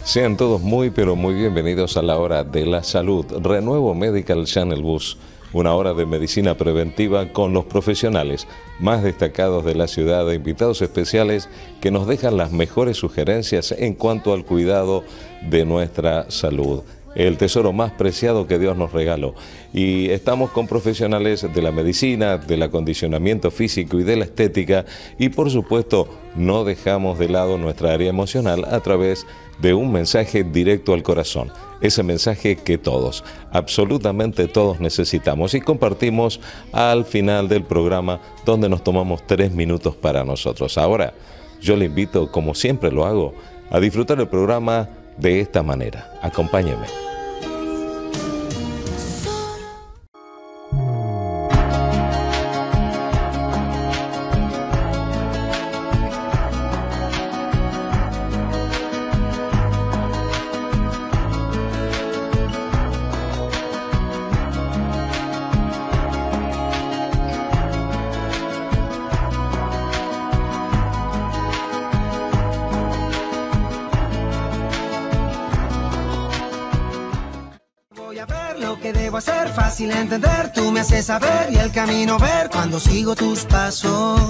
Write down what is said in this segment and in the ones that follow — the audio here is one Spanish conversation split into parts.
Sean todos muy pero muy bienvenidos a la hora de la salud. Renuevo Medical Channel Bus, una hora de medicina preventiva con los profesionales más destacados de la ciudad e invitados especiales que nos dejan las mejores sugerencias en cuanto al cuidado de nuestra salud. El tesoro más preciado que Dios nos regaló. Y estamos con profesionales de la medicina, del acondicionamiento físico y de la estética, y por supuesto no dejamos de lado nuestra área emocional a través de un mensaje directo al corazón. Ese mensaje que todos, absolutamente todos necesitamos y compartimos al final del programa, donde nos tomamos 3 minutos para nosotros. Ahora, yo le invito, como siempre lo hago, a disfrutar el programa de esta manera. Acompáñeme. Entender, tú me haces saber y el camino ver cuando sigo tus pasos.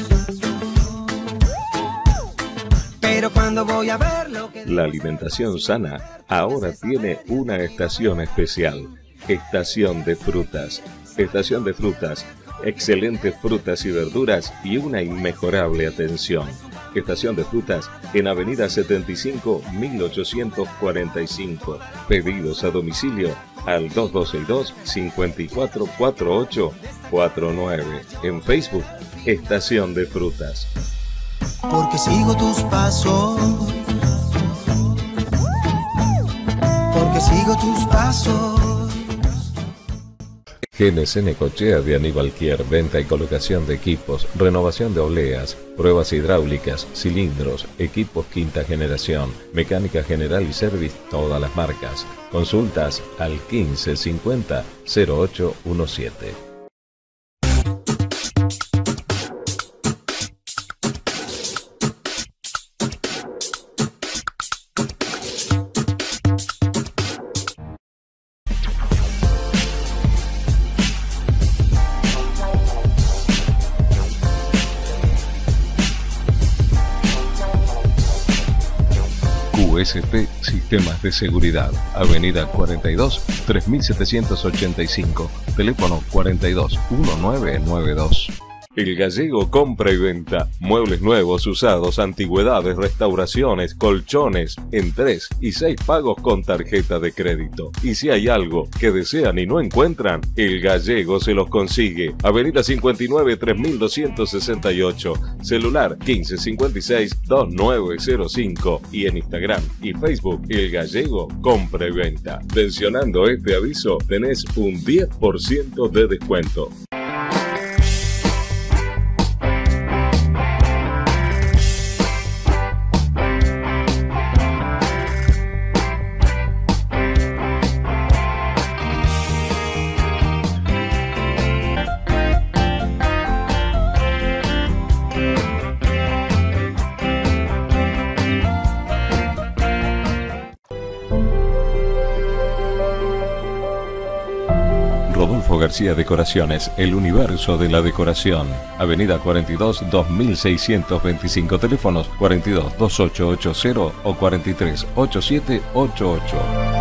Pero cuando voy a ver lo que... La alimentación sana ahora tiene una estación especial. Estación de frutas. Estación de frutas. Excelentes frutas y verduras y una inmejorable atención. Estación de frutas en Avenida 75, 1845. Pedidos a domicilio al 2262-544849. En Facebook, Estación de Frutas. Porque sigo tus pasos. Porque sigo tus pasos. GNC Necochea de Aníbal Kier, venta y colocación de equipos, renovación de obleas, pruebas hidráulicas, cilindros, equipos quinta generación, mecánica general y service, todas las marcas. Consultas al 1550 0817. QSP Sistemas de Seguridad, Avenida 42, 3785, teléfono 42 1992. El Gallego compra y venta, muebles nuevos, usados, antigüedades, restauraciones, colchones, en 3 y 6 pagos con tarjeta de crédito. Y si hay algo que desean y no encuentran, El Gallego se los consigue. Avenida 59, 3268, celular 1556-2905 y en Instagram y Facebook El Gallego compra y venta. Mencionando este aviso, tenés un 10% de descuento. García Decoraciones, el universo de la decoración. Avenida 42, 2625, teléfonos 42 2880 o 43 8788.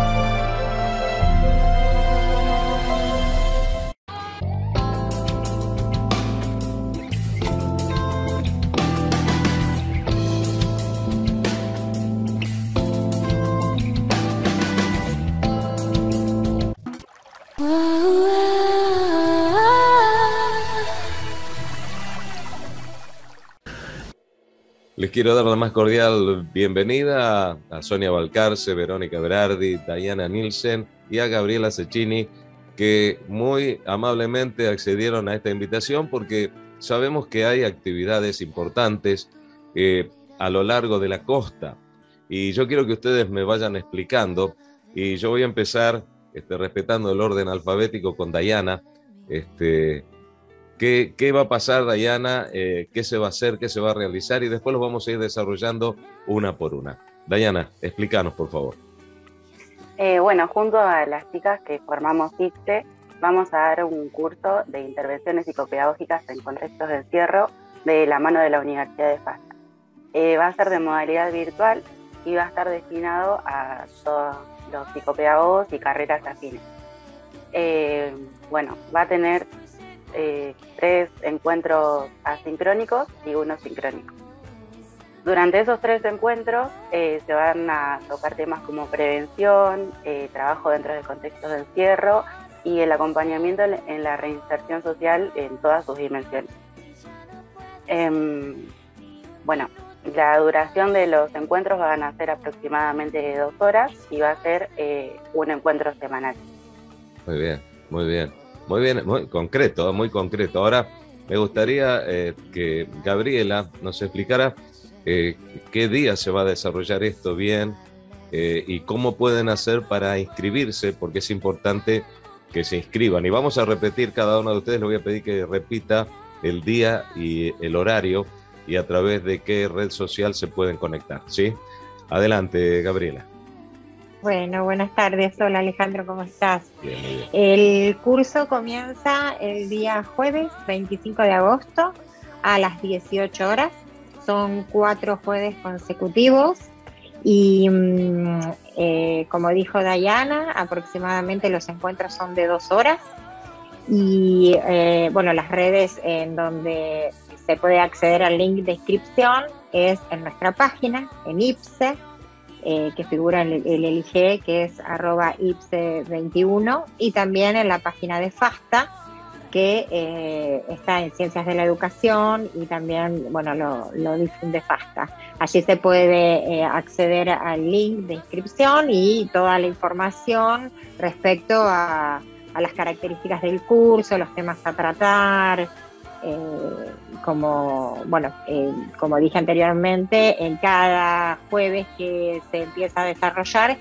Les quiero dar la más cordial bienvenida a Sonia Balcarce, Verónica Berardi, Diana Nielsen y a Gabriela Cecchini, que muy amablemente accedieron a esta invitación porque sabemos que hay actividades importantes a lo largo de la costa. Y yo quiero que ustedes me vayan explicando, y yo voy a empezar respetando el orden alfabético con Diana. ¿Qué va a pasar, Diana? ¿Qué se va a hacer? ¿Qué se va a realizar? Y después los vamos a ir desarrollando una por una. Dayana, explícanos, por favor. Bueno, junto a las chicas que formamos IPSE, vamos a dar un curso de intervenciones psicopedagógicas en contextos de encierro de la mano de la Universidad de FASTA. Va a ser de modalidad virtual y va a estar destinado a todos los psicopedagogos y carreras afines. Bueno, va a tener 3 encuentros asincrónicos y 1 sincrónico. Durante esos 3 encuentros se van a tocar temas como prevención, trabajo dentro de contextos de encierro y el acompañamiento en la reinserción social en todas sus dimensiones. Bueno, la duración de los encuentros van a ser aproximadamente 2 horas y va a ser un encuentro semanal. Muy bien, muy bien. Muy bien, muy concreto, muy concreto. Ahora me gustaría que Gabriela nos explicara qué día se va a desarrollar esto bien y cómo pueden hacer para inscribirse, porque es importante que se inscriban. Y vamos a repetir, cada uno de ustedes le voy a pedir que repita el día y el horario y a través de qué red social se pueden conectar, ¿sí? Adelante, Gabriela. Bueno, buenas tardes. Hola Alejandro, ¿cómo estás? Bien, muy bien. El curso comienza el día jueves 25 de agosto a las 18 horas. Son 4 jueves consecutivos y como dijo Dayana, aproximadamente los encuentros son de 2 horas y bueno, las redes en donde se puede acceder al link de inscripción es en nuestra página, en IPSE, que figura en el LG, que es @IPSE21, y también en la página de FASTA, que está en Ciencias de la Educación y también, bueno, lo difunde FASTA. Allí se puede acceder al link de inscripción y toda la información respecto a las características del curso, los temas a tratar. Como dije anteriormente, en cada jueves que se empieza a desarrollar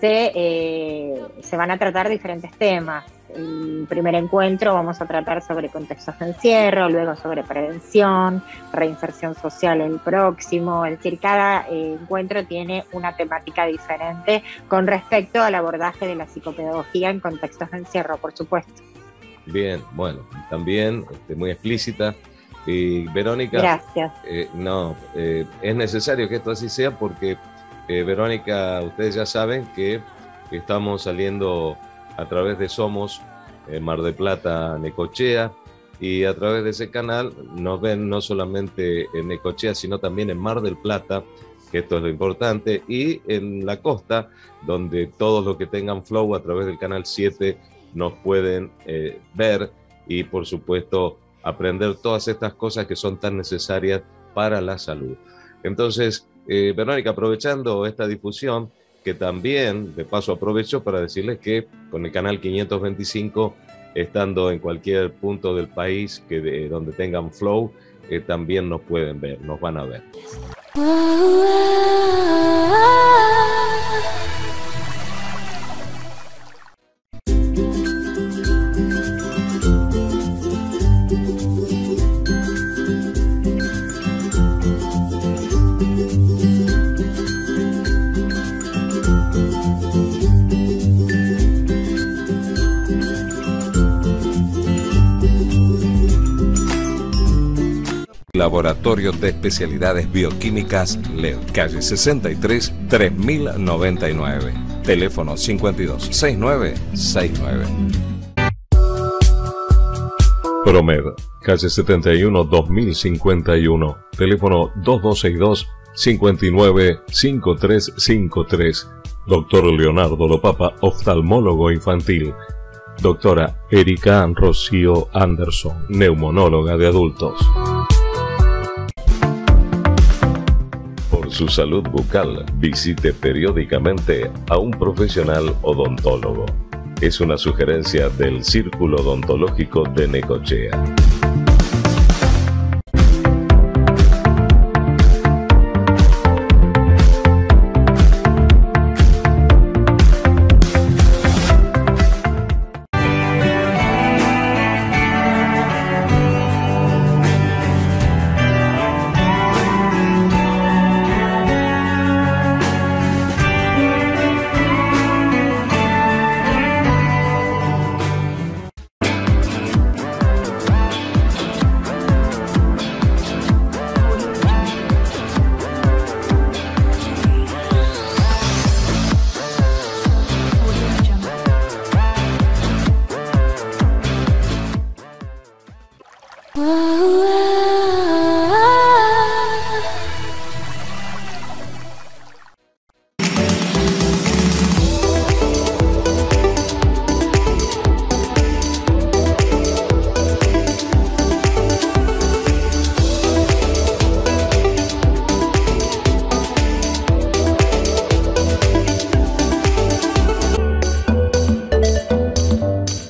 se van a tratar diferentes temas. El primer encuentro vamos a tratar sobre contextos de encierro, luego sobre prevención, reinserción social el próximo, es decir, cada encuentro tiene una temática diferente con respecto al abordaje de la psicopedagogía en contextos de encierro, por supuesto. Bien, bueno, también muy explícita. Y Verónica, gracias. Es necesario que esto así sea porque, Verónica, ustedes ya saben que estamos saliendo a través de Somos Mar del Plata, Necochea, y a través de ese canal nos ven no solamente en Necochea, sino también en Mar del Plata, que esto es lo importante, y en la costa, donde todos los que tengan Flow a través del canal 7 nos pueden ver y, por supuesto, aprender todas estas cosas que son tan necesarias para la salud. Entonces, Verónica, aprovechando esta difusión, que también, de paso, aprovecho para decirles que con el canal 525, estando en cualquier punto del país donde tengan Flow, también nos pueden ver, nos van a ver. Laboratorio de Especialidades Bioquímicas LED, calle 63, 3099, teléfono 526969. Promed, calle 71, 2051, teléfono 2262-595353. Doctor Leonardo Lopapa, oftalmólogo infantil. Doctora Erika Rocío Anderson, neumonóloga de adultos. Por su salud bucal, visite periódicamente a un profesional odontólogo. Es una sugerencia del Círculo Odontológico de Necochea.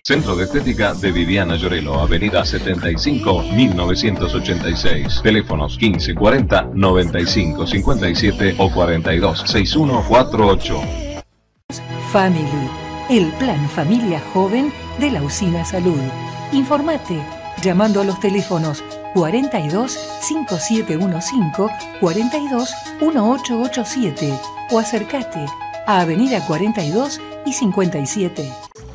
Centro de Estética de Viviana Llorelo, Avenida 75, 1986. Teléfonos 1540 95 57 o 42 6148. Family, el plan familia joven de la Usina Salud. Informate llamando a los teléfonos 42 5715 42 1887 o acércate a Avenida 42 y 57.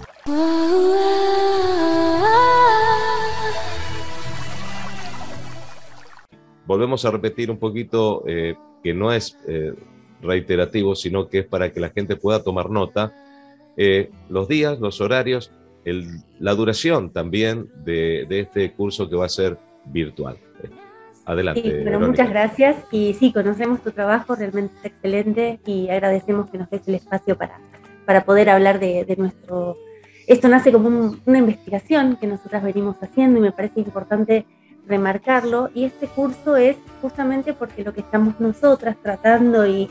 Volvemos a repetir un poquito que no es reiterativo, sino que es para que la gente pueda tomar nota. Los días, los horarios, la duración también de este curso que va a ser virtual. Adelante. Sí, bueno, muchas gracias. Y sí, conocemos tu trabajo, realmente es excelente y agradecemos que nos des el espacio para poder hablar de nuestro... Esto nace como una investigación que nosotras venimos haciendo y me parece importante remarcarlo, y este curso es justamente porque lo que estamos nosotras tratando y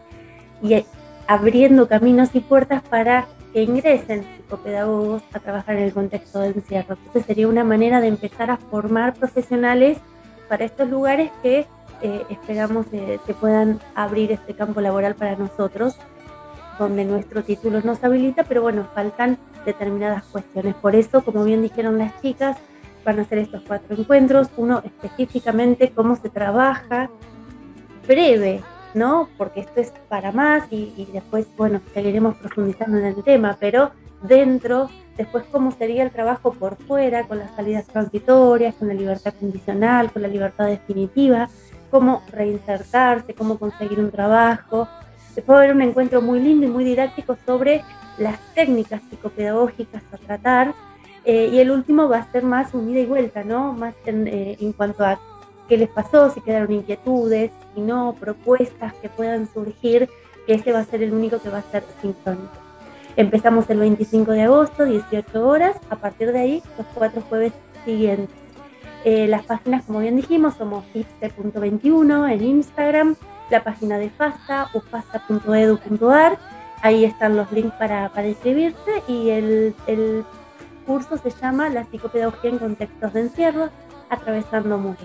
abriendo caminos y puertas para que ingresen psicopedagogos a trabajar en el contexto de encierro. Entonces sería una manera de empezar a formar profesionales para estos lugares que esperamos se puedan abrir este campo laboral para nosotros, donde nuestro título nos habilita, pero bueno, faltan determinadas cuestiones. Por eso, como bien dijeron las chicas, van a ser estos 4 encuentros, uno específicamente cómo se trabaja, breve, ¿no? Porque esto es para más y después, bueno, seguiremos profundizando en el tema, pero dentro, después cómo sería el trabajo por fuera, con las salidas transitorias, con la libertad condicional, con la libertad definitiva, cómo reinsertarse, cómo conseguir un trabajo. Después va a haber un encuentro muy lindo y muy didáctico sobre las técnicas psicopedagógicas a tratar. Y el último va a ser más un ida y vuelta, ¿no? Más en cuanto a qué les pasó, si quedaron inquietudes, si no, propuestas que puedan surgir, que ese va a ser el único que va a ser sincrónico. Empezamos el 25 de agosto, 18 horas, a partir de ahí, los 4 jueves siguientes. Las páginas, como bien dijimos, somos ipse.21 en Instagram, la página de FASTA, ufasta.edu.ar, ahí están los links para inscribirse, y el curso se llama La psicopedagogía en contextos de encierro, atravesando muros.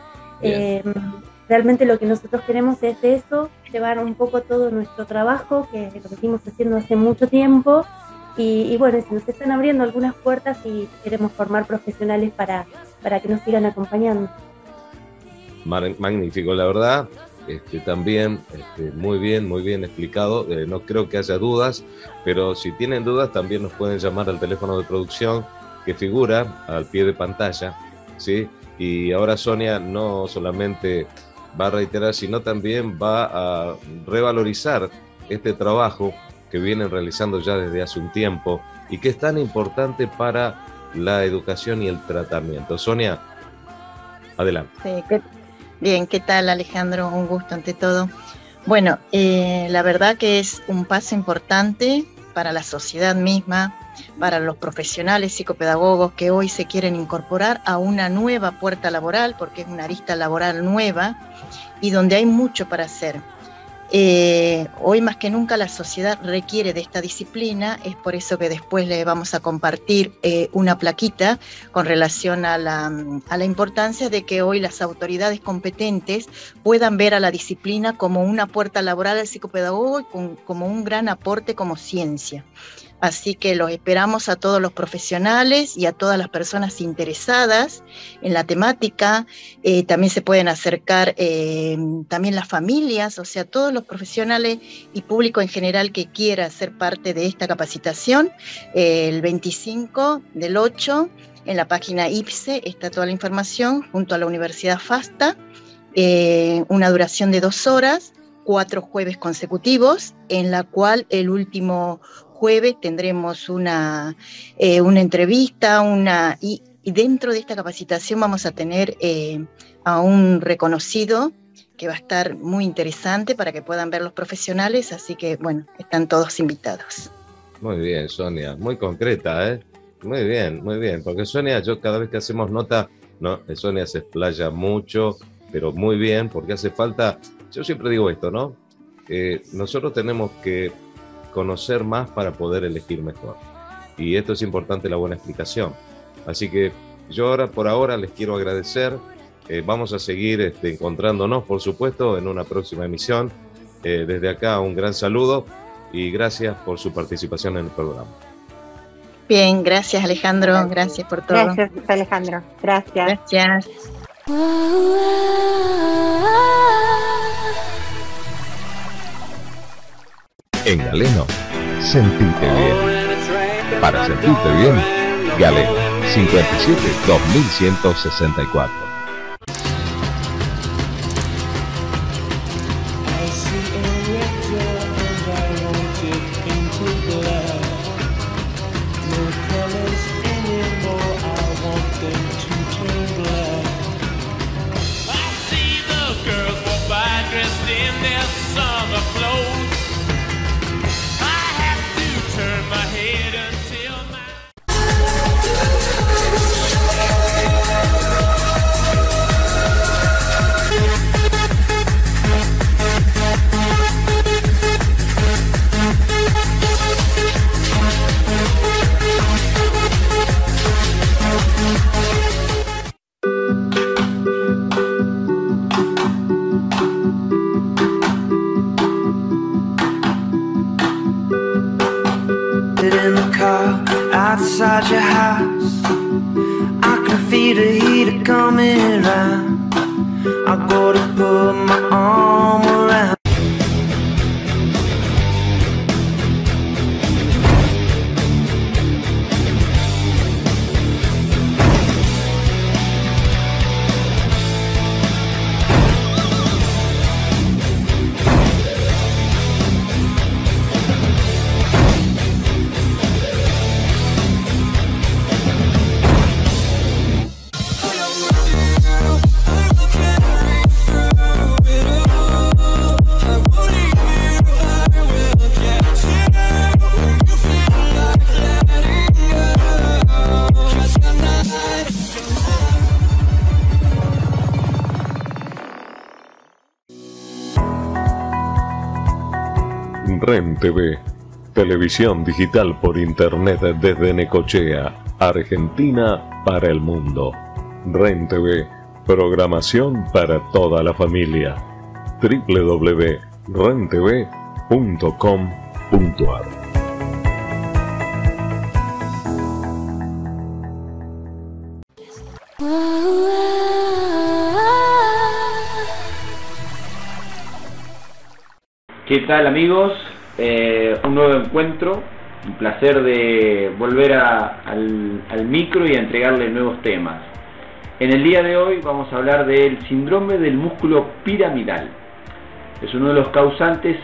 Realmente lo que nosotros queremos es eso, llevar un poco todo nuestro trabajo, que lo venimos haciendo hace mucho tiempo, y bueno, se nos están abriendo algunas puertas y queremos formar profesionales para que nos sigan acompañando. Magnífico, la verdad. También muy bien explicado. No creo que haya dudas, pero si tienen dudas también nos pueden llamar al teléfono de producción que figura al pie de pantalla, ¿sí? Y ahora Sonia no solamente va a reiterar, sino también va a revalorizar este trabajo que vienen realizando ya desde hace un tiempo y que es tan importante para la educación y el tratamiento. Sonia, adelante. Sí, bien, ¿qué tal, Alejandro? Un gusto ante todo. Bueno, la verdad que es un paso importante para la sociedad misma, para los profesionales psicopedagogos que hoy se quieren incorporar a una nueva puerta laboral, porque es una arista laboral nueva y donde hay mucho para hacer. Hoy más que nunca la sociedad requiere de esta disciplina, es por eso que después le vamos a compartir una plaquita con relación a la importancia de que hoy las autoridades competentes puedan ver a la disciplina como una puerta laboral al psicopedagogo y como un gran aporte como ciencia. Así que los esperamos a todos los profesionales y a todas las personas interesadas en la temática. También se pueden acercar también las familias, o sea, todos los profesionales y público en general que quiera ser parte de esta capacitación. El 25 del 8, en la página IPSE, está toda la información, junto a la Universidad FASTA, una duración de 2 horas, 4 jueves consecutivos, en la cual el último jueves tendremos una entrevista, y dentro de esta capacitación vamos a tener a un reconocido que va a estar muy interesante para que puedan ver los profesionales, así que bueno, están todos invitados. Muy bien, Sonia, muy concreta, ¿eh? Muy bien, porque Sonia, yo cada vez que hacemos nota, no, Sonia se explaya mucho, pero muy bien, porque hace falta, yo siempre digo esto, ¿no? Nosotros tenemos que conocer más para poder elegir mejor. y esto es importante, la buena explicación. Así que yo ahora, por ahora, les quiero agradecer. Vamos a seguir encontrándonos, por supuesto, en una próxima emisión. Desde acá, un gran saludo y gracias por su participación en el programa. Bien, gracias Alejandro, gracias por todo. Gracias Alejandro, gracias. Gracias. En Galeno, sentite bien. Para sentirte bien, Galeno, 57 2164. Outside your house, I can feel the heat coming around. I gotta put my arm around. REN TV, televisión digital por internet desde Necochea, Argentina para el mundo. REN TV, programación para toda la familia. www.rentv.com.ar. ¿Qué tal, amigos? Un nuevo encuentro, un placer de volver al micro y a entregarles nuevos temas. En el día de hoy vamos a hablar del síndrome del músculo piramidal. Es uno de los causantes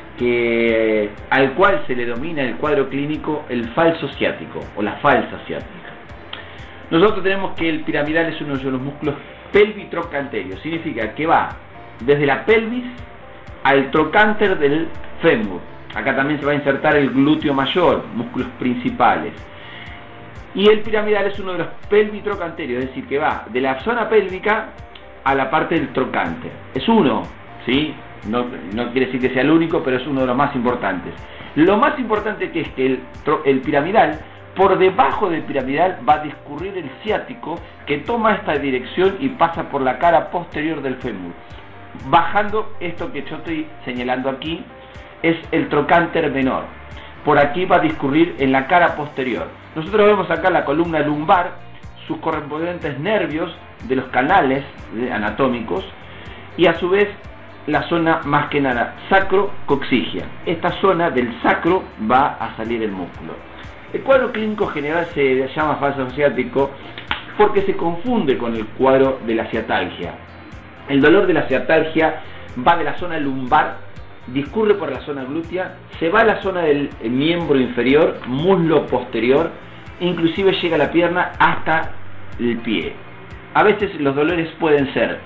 al cual se le denomina en el cuadro clínico el falso ciático o la falsa ciática. Nosotros tenemos que el piramidal es uno de los músculos pelvitrocanterios, significa que va desde la pelvis al trocánter del fémur. Acá también se va a insertar el glúteo mayor, músculos principales. Y el piramidal es uno de los pelvitrocanterios, es decir, que va de la zona pélvica a la parte del trocánter. Es uno, ¿sí? No quiere decir que sea el único, pero es uno de los más importantes. Lo más importante que es que el piramidal, por debajo del piramidal va a discurrir el ciático, que toma esta dirección y pasa por la cara posterior del fémur. Bajando, esto que yo estoy señalando aquí es el trocánter menor. Por aquí va a discurrir en la cara posterior. Nosotros vemos acá la columna lumbar, sus correspondientes nervios de los canales anatómicos y a su vez la zona más que nada sacro-coxigia. Esta zona del sacro va a salir el músculo. El cuadro clínico general se llama falso ciático porque se confunde con el cuadro de la ciatalgia. El dolor de la ciatalgia va de la zona lumbar, discurre por la zona glútea, se va a la zona del miembro inferior, muslo posterior, inclusive llega a la pierna hasta el pie. A veces los dolores pueden ser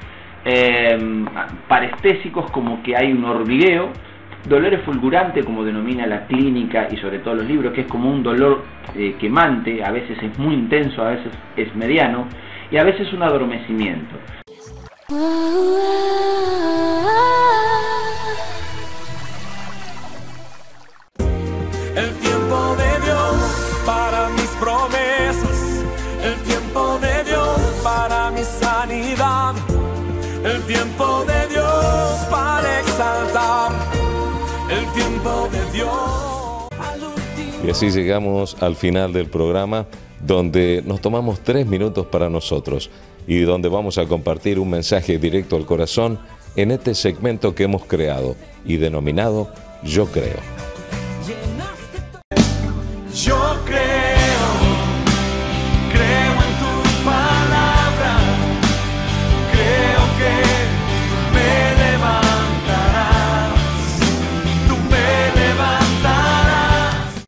parestésicos, como que hay un hormigueo, dolores fulgurantes, como denomina la clínica y sobre todo los libros, que es como un dolor quemante, a veces es muy intenso, a veces es mediano y a veces un adormecimiento. El tiempo de Dios para mis el tiempo de Dios. Y así llegamos al final del programa, donde nos tomamos 3 minutos para nosotros y donde vamos a compartir un mensaje directo al corazón en este segmento que hemos creado y denominado Yo Creo. Yo creo en tu palabra, creo que me levantarás, tú me levantarás.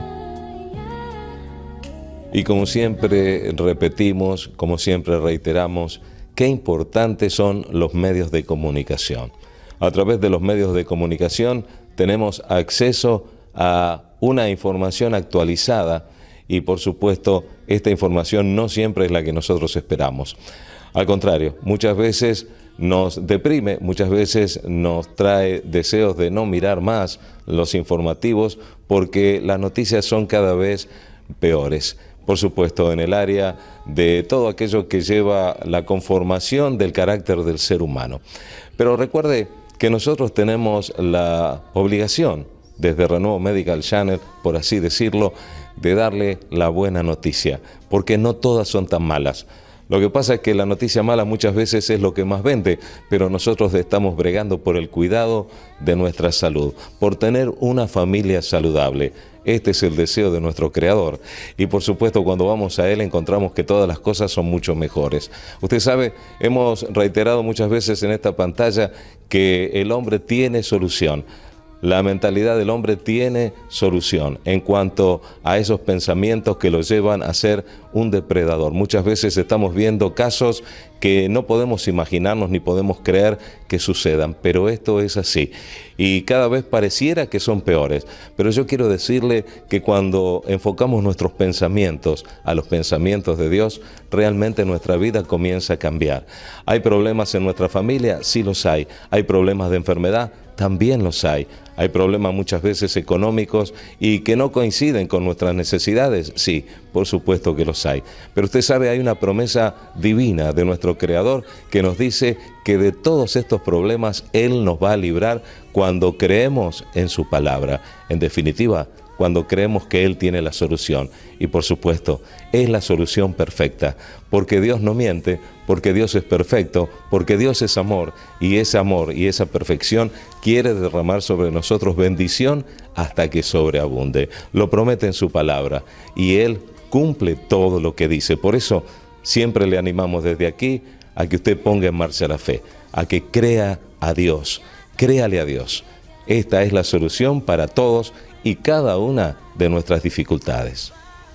Y como siempre repetimos, como siempre reiteramos, qué importantes son los medios de comunicación. A través de los medios de comunicación tenemos acceso a una información actualizada y, por supuesto, esta información no siempre es la que nosotros esperamos. Al contrario, muchas veces nos deprime, muchas veces nos trae deseos de no mirar más los informativos porque las noticias son cada vez peores. Por supuesto, en el área de todo aquello que lleva la conformación del carácter del ser humano. Pero recuerde que nosotros tenemos la obligación, desde Renuevo Medical Channel, por así decirlo, de darle la buena noticia, porque no todas son tan malas. Lo que pasa es que la noticia mala muchas veces es lo que más vende, pero nosotros estamos bregando por el cuidado de nuestra salud, por tener una familia saludable. Este es el deseo de nuestro Creador. Y por supuesto, cuando vamos a Él encontramos que todas las cosas son mucho mejores. Usted sabe, hemos reiterado muchas veces en esta pantalla que el hombre tiene solución. La mentalidad del hombre tiene solución en cuanto a esos pensamientos que lo llevan a ser un depredador. Muchas veces estamos viendo casos que no podemos imaginarnos ni podemos creer que sucedan, pero esto es así. Y cada vez pareciera que son peores. Pero yo quiero decirle que cuando enfocamos nuestros pensamientos a los pensamientos de Dios, realmente nuestra vida comienza a cambiar. ¿Hay problemas en nuestra familia? Sí los hay. ¿Hay problemas de enfermedad? También los hay. Hay problemas muchas veces económicos y que no coinciden con nuestras necesidades. Sí, por supuesto que los hay. Pero usted sabe, hay una promesa divina de nuestro Creador que nos dice que de todos estos problemas Él nos va a librar cuando creemos en su palabra. En definitiva, cuando creemos que Él tiene la solución. Y por supuesto, es la solución perfecta, porque Dios no miente, porque Dios es perfecto, porque Dios es amor, y ese amor y esa perfección quiere derramar sobre nosotros bendición hasta que sobreabunde. Lo promete en su palabra, y Él cumple todo lo que dice. Por eso, siempre le animamos desde aquí a que usted ponga en marcha la fe, a que crea a Dios, créale a Dios. Esta es la solución para todos y cada una de nuestras dificultades.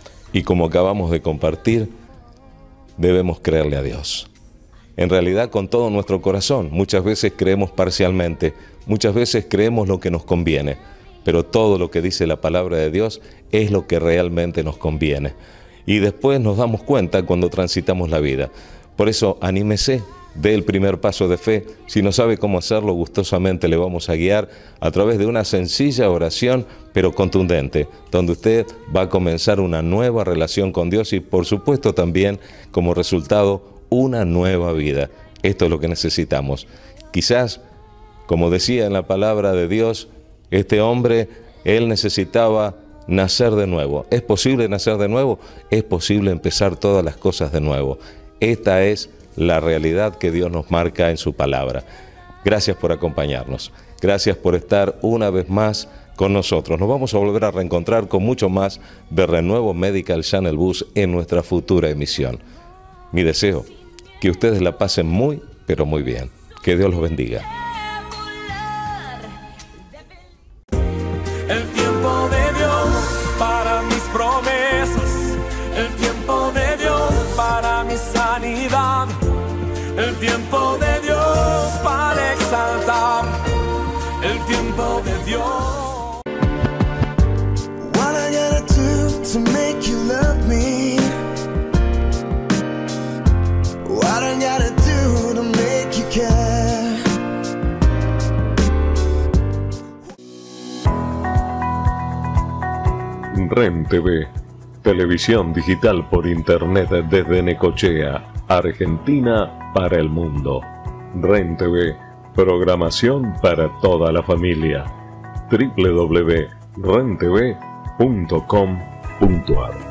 Y como acabamos de compartir, debemos creerle a Dios. En realidad, con todo nuestro corazón. Muchas veces creemos parcialmente, muchas veces creemos lo que nos conviene, pero todo lo que dice la palabra de Dios es lo que realmente nos conviene. Y después nos damos cuenta cuando transitamos la vida. Por eso, anímese. Dé el primer paso de fe. Si no sabe cómo hacerlo, gustosamente le vamos a guiar a través de una sencilla oración, pero contundente, donde usted va a comenzar una nueva relación con Dios y, por supuesto, también como resultado, una nueva vida. Esto es lo que necesitamos. Quizás, como decía en la palabra de Dios, este hombre, él necesitaba nacer de nuevo. ¿Es posible nacer de nuevo? Es posible empezar todas las cosas de nuevo. Esta es la realidad que Dios nos marca en su palabra. Gracias por acompañarnos. Gracias por estar una vez más con nosotros. Nos vamos a volver a reencontrar con mucho más de Renuevo Medical Channel Bus en nuestra futura emisión. Mi deseo, que ustedes la pasen muy, pero muy bien. Que Dios los bendiga. El tiempo de Dios para mis promesas, el tiempo de Dios para mi sanidad, el tiempo de Dios para exaltar, el tiempo de Dios. What I gotta do to make you love me? What I gotta do to make you care? REN TV, televisión digital por internet desde Necochea, Argentina para el mundo. REN TV, programación para toda la familia. www.rentv.com.ar.